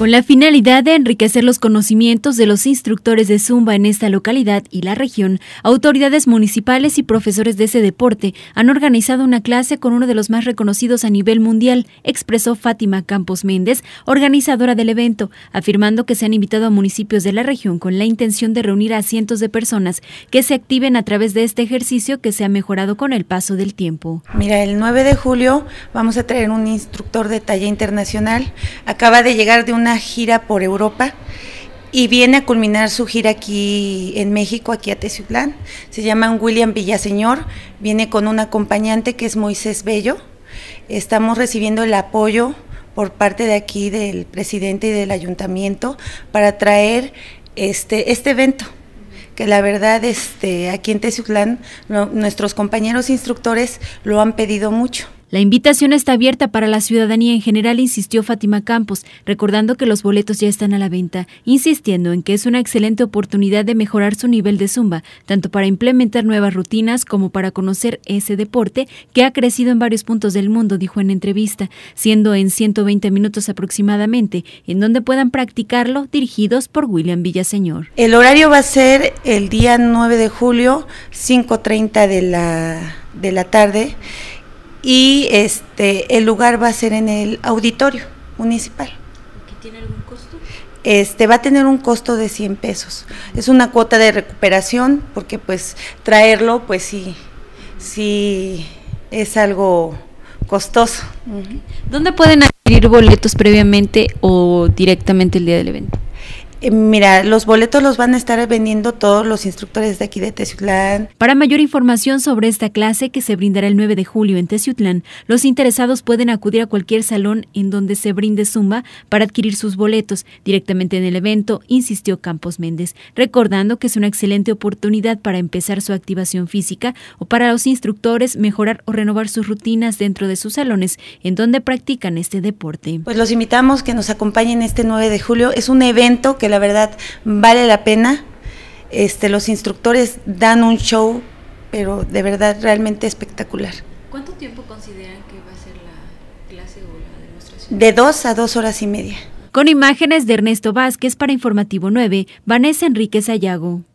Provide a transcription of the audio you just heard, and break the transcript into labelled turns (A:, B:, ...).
A: Con la finalidad de enriquecer los conocimientos de los instructores de Zumba en esta localidad y la región, autoridades municipales y profesores de ese deporte han organizado una clase con uno de los más reconocidos a nivel mundial, expresó Fátima Campos Méndez, organizadora del evento, afirmando que se han invitado a municipios de la región con la intención de reunir a cientos de personas que se activen a través de este ejercicio que se ha mejorado con el paso del tiempo.
B: Mira, el 9 de julio vamos a traer un instructor de talla internacional, acaba de llegar de una gira por Europa y viene a culminar su gira aquí en México, aquí a Teciutlán. Se llama William Villaseñor, viene con un acompañante que es Moisés Bello. Estamos recibiendo el apoyo por parte de aquí del presidente y del ayuntamiento para traer este evento, que la verdad aquí en Teciutlán nuestros compañeros instructores lo han pedido mucho.
A: La invitación está abierta para la ciudadanía en general, insistió Fátima Campos, recordando que los boletos ya están a la venta, insistiendo en que es una excelente oportunidad de mejorar su nivel de Zumba, tanto para implementar nuevas rutinas como para conocer ese deporte que ha crecido en varios puntos del mundo, dijo en entrevista, siendo en 120 minutos aproximadamente, en donde puedan practicarlo, dirigidos por William Villaseñor.
B: El horario va a ser el día 9 de julio, 5:30 de la tarde, y el lugar va a ser en el auditorio municipal.
A: ¿Tiene algún costo?
B: Va a tener un costo de 100 pesos. Es una cuota de recuperación porque pues traerlo pues sí es algo costoso.
A: ¿Dónde pueden adquirir boletos previamente o directamente el día del evento?
B: Mira, los boletos los van a estar vendiendo todos los instructores de aquí de Teciutlán.
A: Para mayor información sobre esta clase que se brindará el 9 de julio en Teciutlán, los interesados pueden acudir a cualquier salón en donde se brinde Zumba para adquirir sus boletos directamente en el evento, insistió Campos Méndez, recordando que es una excelente oportunidad para empezar su activación física o para los instructores mejorar o renovar sus rutinas dentro de sus salones en donde practican este deporte.
B: Pues los invitamos que nos acompañen este 9 de julio. Es un evento que la verdad vale la pena. Los instructores dan un show, pero de verdad realmente espectacular.
A: ¿Cuánto tiempo consideran que va a ser la clase o la demostración?
B: De 2 a 2 horas y media.
A: Con imágenes de Ernesto Vázquez para Informativo 9, Vanessa Enríquez Ayago.